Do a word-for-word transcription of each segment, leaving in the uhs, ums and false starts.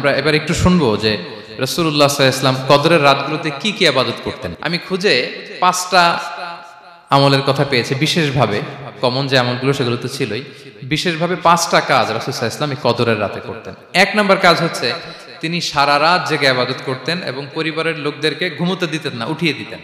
আমরা এবার একটু শুনবো যে রাসূলুল্লাহ সাল্লাল্লাহু আলাইহি ওয়াসাল্লাম কদরের রাতগুলোতে কি কি ইবাদত করতেন। আমি খুঁজে পাঁচটা আমলের কথা পেয়েছি বিশেষভাবে, কমন যে আমলগুলো সেগুলো তো ছিলই, বিশেষভাবে পাঁচটা কাজ রাসূল সাল্লাল্লাহু আলাইহি ওয়াসাল্লাম এই কদরের রাতে করতেন। এক নম্বর কাজ হচ্ছে তিনি সারা রাত জেগে ইবাদত করতেন এবং পরিবারের লোকদেরকে ঘুমোতে দিতেন না, উঠিয়ে দিতেন।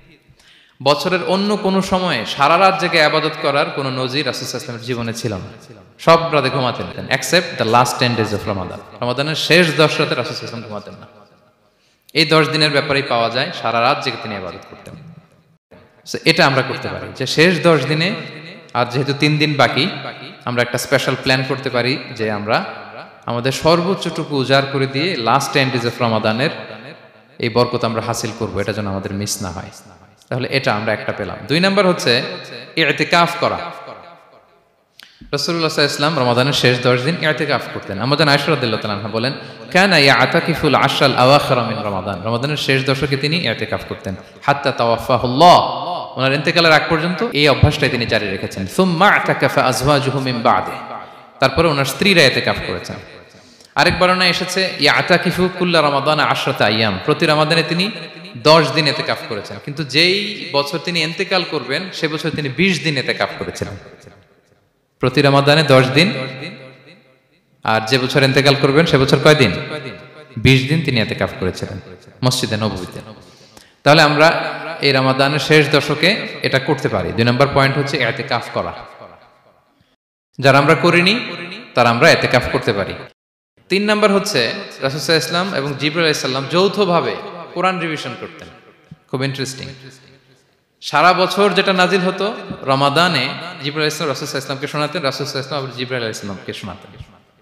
বছরের অন্য কোনো সময়ে সারা রাত জেগে ইবাদত করার কোনো নজির রাসূল সাল্লাল্লাহু আলাইহি ওয়াসাল্লামের জীবনে ছিল না। সব রাতে ঘুমাতেন except the last ten days of Ramadan. রমাদানের শেষ দশ রাতে রাসূল সাল্লাল্লাহু আলাইহি ওয়াসাল্লাম ঘুমাতেন না। এই দশ দিনের ব্যাপারেই পাওয়া যায় সারা রাত জেগে তিনি ইবাদত করতেন। এটা আমরা করতে পারি যে শেষ দশ দিনে, আর যেহেতু তিন দিন বাকি, আমরা একটা স্পেশাল প্ল্যান করতে পারি যে আমরা আমাদের সর্বোচ্চটুকু উজাড় করে দিয়ে লাস্ট টেন ডেজ অফ রমাদানের এই বরকত আমরা হাসিল করব, এটা যেন আমাদের মিস না হয়। তাহলে এটা আমরা একটা পেলাম। দুই নাম্বার হচ্ছে ইতিকাফ করা। রাসূলুল্লাহ সাল্লাল্লাহু আলাইহি ওয়াসাল্লাম রমাদানের শেষ দশ দিন ইতিকাফ করতেন। আমাদের আয়েশা রাদিয়াল্লাহু তাআলা আনহা বলেন, কানা ইয়াতাকিফুল আশরাল আওয়াখির মিন রমাদান। রমাদানের শেষ দশকে তিনি ইতিকাফ করতেন হাত্তা তাওয়াফাহুল্লাহ, ওনার ইন্তেকালের আগ পর্যন্ত এই অভ্যাসটাই তিনি জারি রেখেছেন। সুম্মা আতাকাফা আজওয়াজুহু মিন বাদে, তারপরে ওনার স্ত্রীরা ইতিকাফ করেছেন। আরেক বর্ণনায় এসেছে ইয়াতাকিফু কুল্লা রমাদান আশরাতা আইয়াম, প্রতি রমাদানে তিনি দশ দিন ইতিকাফ করেছেন। কিন্তু যেই বছর তিনি ইন্তেকাল করবেন সে বছর তিনি বিশ দিন ইতিকাফ করেছিলেন। প্রতি রমাদানে দশ দিন, আর যে বছর ইন্তেকাল করবেন সে বছর কয় দিন? বিশ দিন তিনি ইতিকাফ করেছিলেন মসজিদে নববীতে। তাহলে আমরা এই রমাদানের শেষ দশকে এটা করতে পারি। দুই নম্বর পয়েন্ট হচ্ছে ইতিকাফ করা। যারা আমরা করিনি তারা আমরা ইতিকাফ করতে পারি। তিন নম্বর হচ্ছে রাসূল সাল্লাল্লাহু আলাইহি ওয়াসাল্লাম এবং জিবরাইল আলাইহিস সালাম যৌথভাবে কোরআন রিভিশন করতেন। খুব ইন্টারেস্টিং। সারা বছর যেটা নাজিল হতো রমাদানে জিবরাইল আলাইহিস সালাম রাসূল সাল্লাল্লাহু আলাইহি ওয়াসাল্লামকে শোনাতেন, রাসূল সাল্লাল্লাহু আলাইহি ওয়াসাল্লাম আবার জিবরাইল আলাইহিস সালামকে শোনাতেন।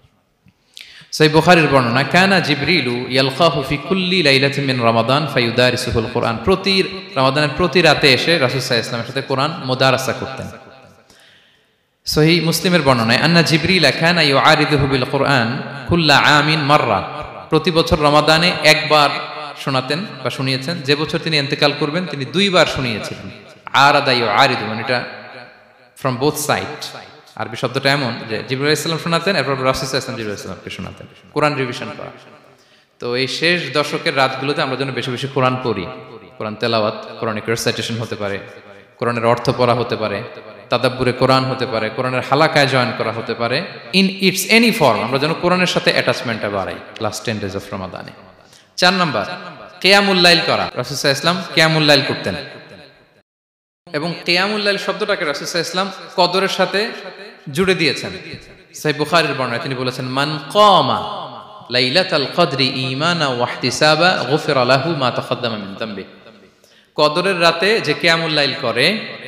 সহিহ বুখারীর বর্ণনা, কানা জিবরিলু ইয়ালকাহু ফি কুল্লি লাইলাতিন মিন রমাদান ফায়ুদারিসুহুল কুরআন। প্রতি রমাদানের প্রতি রাতে এসে রাসূল সাল্লাল্লাহু আলাইহি ওয়াসাল্লামের সাথে কোরআন মুদারাসা করতেন। সহিহ মুসলিমের বর্ণনায়, আন্না জিবরিলা কানা ইউআরিদুহু বিল কুরআন কুল্লা আমিন মাররা। প্রতি বছর রমাদানে একবার শোনাতেন বা শুনিয়েছেন, যে বছর তিনি ইন্তেকাল করবেন তিনি দুইবার শুনিয়েছিলেন। আরাদা ইউআরিদু, মানে এটা ফ্রম বোথ সাইড। আরবি শব্দটা এমন যে জিবরাইল আলাইহিস সালাম শোনাতেন, এরপর রাসূল সাল্লাল্লাহু আলাইহি ওয়াসাল্লাম জিবরাইল আলাইহিস সালামকে শোনাতেন। কোরআন রিভিশন করা। তো এই শেষ দশকের রাতগুলোতে আমরা যেন বেশি বেশি কোরআন পড়ি। কোরআন তেলাওয়াত, কোরআনিক রেসাইটেশন হতে পারে, কোরআনের অর্থ পড়া হতে পারে, তাদাব্বুরে কোরআন হতে পারে, কোরআনের হালাকায় জয়েন করা হতে পারে। ইন ইটস এনি ফর্ম আমরা যেন কোরআনের সাথে অ্যাটাচমেন্টটা বাড়াই লাস্ট টেন ডেজ অফ রমাদানে। চার নাম্বার কিয়ামুল লাইল করা। রাসূল সাল্লাল্লাহু আলাইহি ওয়াসাল্লাম কিয়ামুল লাইল করতেন এবং কিয়ামুল লাইল শব্দটাকে রাসূল সাল্লাল্লাহু আলাইহি ওয়াসাল্লাম কদরের সাথে জুড়ে দিয়েছেন। সহিহ বুখারীর বর্ণনায় তিনি বলেছেন, মান কামা লাইলাতাল কদরি ঈমানা ওয়া ইহতিসাবা গুফিরা লাহু মা তাকদ্দামা মিন যামবি। কদরের রাতে যে কিয়ামুল লাইল করে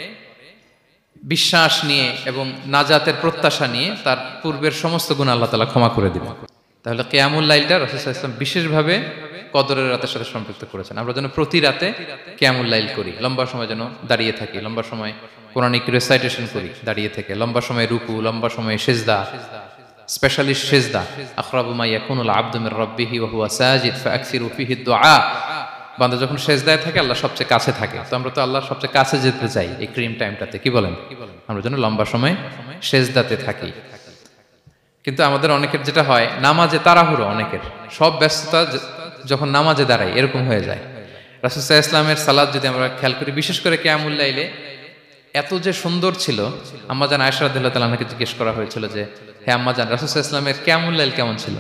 বিশ্বাস নিয়ে এবং নাজাতের প্রত্যাশা নিয়ে, তার পূর্বের সমস্ত গুনাহ আল্লাহ তাআলা ক্ষমা করে দিবেন। তাহলে কিয়ামুল লাইলটা রাসূল সাল্লাল্লাহু আলাইহি ওয়াসাল্লাম বিশেষভাবে কদরের রাতের সাথে সম্পৃক্ত করেছেন। আমরা যেন প্রতি রাতে কিয়ামুল লাইল করি, লম্বা সময় যেন দাঁড়িয়ে থাকি, লম্বা সময় কোরআনিক রেসাইটেশন করি দাঁড়িয়ে থেকে, লম্বা সময় রুকু, লম্বা সময় সিজদা, স্পেশালি সিজদা। আখরাবু মা ইয়াকুনুল আবদু মির রাব্বিহি ওয়া হুয়া সাজিদ ফাআকসিরু ফিহি দুআ। বান্দা যখন সিজদায় থাকে আল্লাহ সবচেয়ে কাছে থাকে। তো আমরা তো আল্লাহর সবচেয়ে কাছে যেতে চাই এই ক্রিম টাইমটাতে, কি বলেন? আমরা যেন লম্বা সময় সিজদাতে থাকি। কিন্তু আমাদের অনেকের যেটা হয়, নামাজে তাড়াহুড়ো, অনেকের সব ব্যস্ততা যখন নামাজে দাঁড়াই এরকম হয়ে যায়। রাসূল সাল্লাল্লাহু আলাইহি ওয়াসাল্লামের সালাত যদি আমরা খেয়াল করি, বিশেষ করে কিয়ামুল লাইলে এত যে সুন্দর ছিল। আম্মাজান আয়েশা রাদিয়াল্লাহু তাআলা আনহাকে জিজ্ঞেস করা হয়েছিল যে, হে আম্মাজান, রাসূল সাল্লাল্লাহু আলাইহি ওয়াসাল্লামের কিয়ামুল লাইল কেমন ছিল,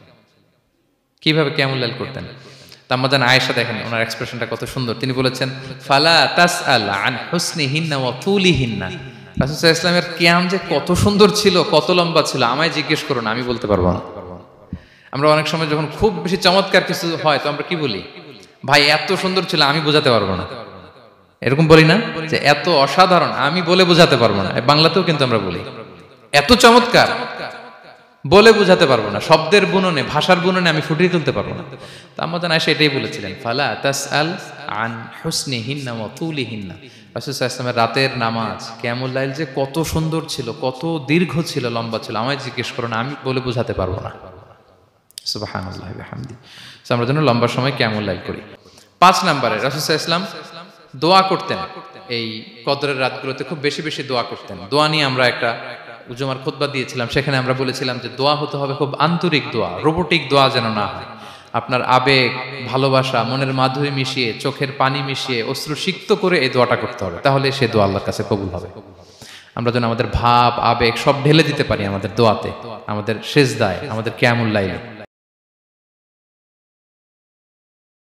কিভাবে কিয়ামুল লাইল করতেন? আম্মাজান আয়েশা দেখেন ওনার এক্সপ্রেশনটা কত সুন্দর। তিনি বলেছেন, ফালা তাসআল আন হুসনিহিন্না ওয়া তুলিহিন্না। রাসূল সাল্লাল্লাহু আলাইহি ওয়াসাল্লামের কিয়াম যে কত সুন্দর ছিল, কত লম্বা ছিল, আমায় জিজ্ঞেস করো না, আমি বলতে পারবো না। আমরা অনেক সময় যখন খুব বেশি চমৎকার কিছু হয় তো আমরা কি বলি, ভাই এত সুন্দর ছিল আমি বোঝাতে পারবো না, এরকম বলি না যে এত অসাধারণ আমি বলে বোঝাতে পারবো না। বাংলাতেও কিন্তু আমরা বলি এত চমৎকার বলে বোঝাতে পারবো না, শব্দের বুননে, ভাষার বুননে আমি ফুটিয়ে তুলতে পারবো না। তো আম্মাজান আয়েশা এটাই বলেছিলেন, ফালা তাসআল আন হুসনিহিন্না ওয়া তুলিহিন্না। রাসূল সাল্লাল্লাহু আলাইহি ওয়াসাল্লামের রাতের নামাজ কিয়ামুল লাইল যে কত সুন্দর ছিল, কত দীর্ঘ ছিল, লম্বা ছিল, আমায় জিজ্ঞেস করো না, আমি বলে বোঝাতে পারবো না। সুবহানাল্লাহি ওয়া বিহামদিহি। আমরা যেন লম্বা সময় কিয়ামুল লাইল করি। পাঁচ নম্বরে রাসূল সাল্লাল্লাহু আলাইহি ওয়াসাল্লাম দোয়া করতেন। এই কদরের রাতগুলোতে খুব বেশি বেশি দোয়া করতেন। দোয়া নিয়ে আমরা একটা জুমার খুতবা দিয়েছিলাম, সেখানে আমরা বলেছিলাম যে দোয়া হতে হবে খুব আন্তরিক দোয়া, রোবোটিক দোয়া যেন না হয়। আপনার আবেগ, ভালোবাসা, মনের মাধুরী মিশিয়ে, চোখের পানি মিশিয়ে, অশ্রু সিক্ত করে এই দোয়াটা করতে হবে, তাহলে সে দোয়া আল্লাহর কাছে কবুল হবে। আমরা যেন আমাদের ভাব, আবেগ সব ঢেলে দিতে পারি আমাদের দোয়াতে, আমাদের সেজদায়, আমাদের কিয়ামুল লাইলে।